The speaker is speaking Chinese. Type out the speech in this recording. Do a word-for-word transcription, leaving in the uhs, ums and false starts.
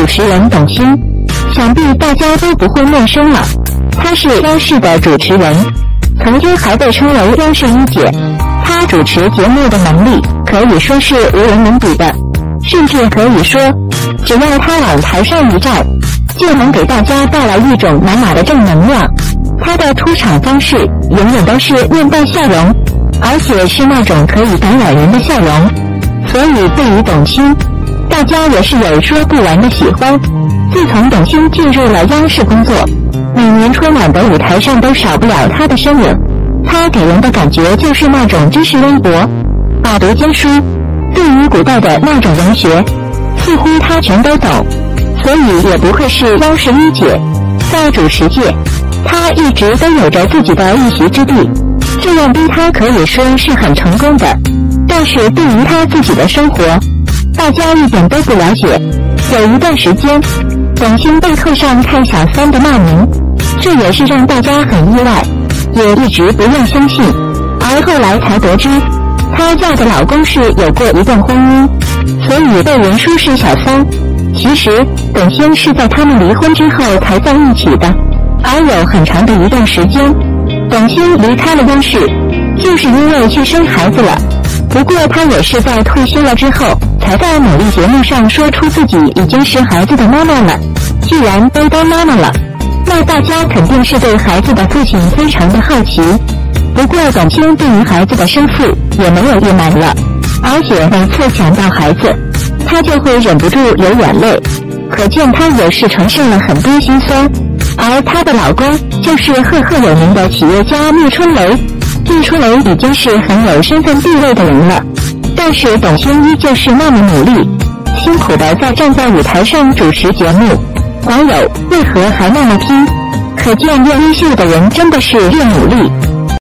持人董卿，想必大家都不会陌生了。她是央视的主持人，曾经还被称为央视一姐。她主持节目的能力可以说是无人能比的，甚至可以说，只要她往台上一站，就能给大家带来一种满满的正能量。她的出场方式永远都是面带笑容，而且是那种可以感染人的笑容。所以对于董卿，大家也是有说不完的喜欢。自从董卿进入了央视工作，每年春晚的舞台上都少不了她的身影。她给人的感觉就是那种知识渊博，饱读经书，对于古代的那种文学，似乎她全都懂，所以也不愧是央视一姐。在主持界，她一直都有着自己的一席之地，这样逼她可以说是很成功的。但是对于她自己的生活，大家一点都不了解。有一段时间，董卿被扣上看小三的骂名，这也是让大家很意外，也一直不愿相信。而后来才得知，她嫁的老公是有过一段婚姻，所以被人说是小三。其实董卿是在他们离婚之后才在一起的，而有很长的一段时间，董卿离开了央视，就是因为去生孩子了。不过她也是在退休了之后，才在某一节目上说出自己已经是孩子的妈妈了。既然都当妈妈了，那大家肯定是对孩子的父亲非常的好奇。不过董卿对于孩子的生父也没有隐瞒了，而且每次想到孩子，她就会忍不住流眼泪，可见她也是承受了很多辛酸。而她的老公就是赫赫有名的企业家聂春雷。聂春雷已经是很有身份地位的人了，但是董卿依旧是那么努力，辛苦的在站在舞台上主持节目。网友为何还那么拼？可见越优秀的人真的是越努力。